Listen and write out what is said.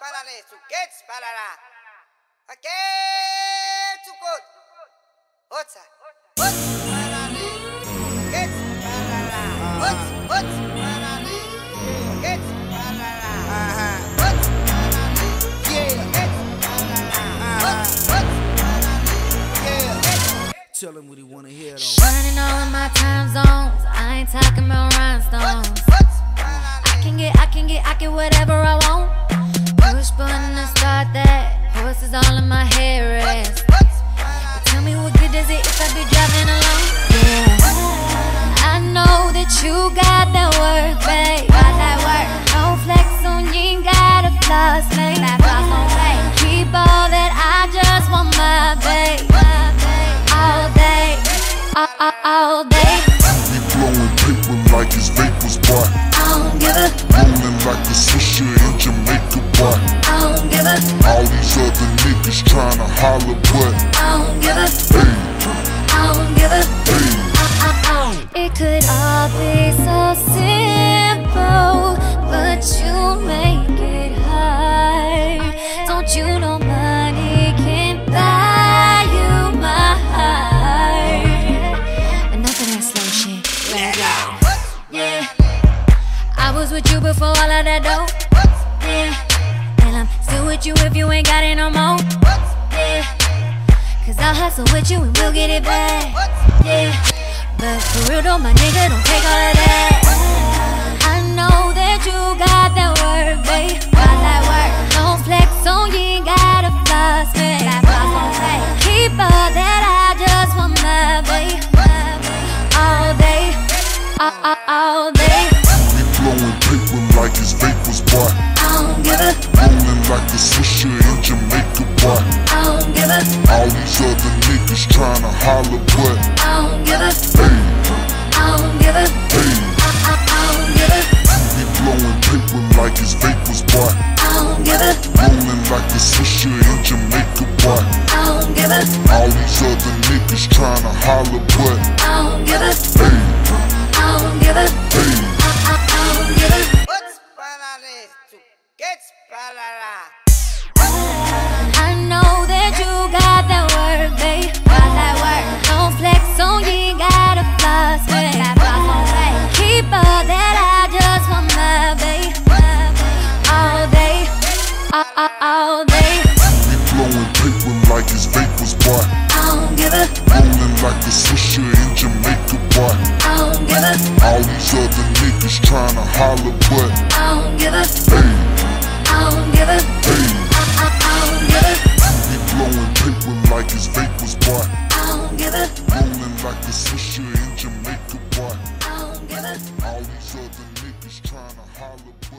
parallel to get parallel. Okay, too good. What's that? What's parallel? Get parallel. What's parallel? Get parallel. What's parallel? Yeah, get parallel. What's parallel? Yeah. Tell him what he wanna hear though. Running all of my time zones. I ain't talking about rhinestones. I can whatever I want. Push button to start that. Horses all in my hair rest. Tell me what good does it if I be driving alone? Yeah, I know that you got that work, babe. Got that work. No flex on you, ain't got a floss, babe. That floss on babe. Keep all that, I just want my babe. All day, all day. We blowing paper like it's vapors, boy. I don't give a. Rolling like a swisher in Jamaica, boy. I don't give a. All these other niggas tryna holler, but I don't give a. hey, I don't give a. hey. It could all be so simple, but you make it hard. Don't you know money can buy you my heart? Enough of that slow shit. Let it go. Yeah, I was with you before all of that dope. Yeah, and I'm still with you if you ain't got it no more. Yeah, cause I'll hustle with you and we'll get it back. Yeah, but for real though, my nigga, don't take all of that. I know that you got that work, babe. Got that work. No flex on you, ain't got a floss, babe. That floss on babe. Keep all that, I just want my babe. All day, all day. We blowing paper like it's vapors, boy. I don't give a. Rolling like a swisher in Jamaica, boy. I don't give a. All these other niggas tryna holler, but I don't give a. hey, I don't give a. hey. I don't give a. We blowing paper like it's vapors, boy. I don't give a. Rolling like a swisher in Jamaica, boy. I don't give a. All these other niggas tryna holler, but I don't give a. hey, I don't give a. hey. I don't give a. What's parallel to get parallel? I know that you got that work, babe. Got that work. No flex on you, ain't got a floss, babe. That floss on babe. Keep all that, I just want my babe. All day, all day. We blowing paper like it's vapors, boy. I don't give a. Rolling like a swisher in Jamaica, boy. I don't give a. All these other niggas tryna holler, but I don't give a. hey, I don't give a. hey. I don't give a. We blowing paper like it's vapors, boy. I don't give a. Rolling like a swisher in Jamaica, boy. I don't give a. All these other niggas tryna holler,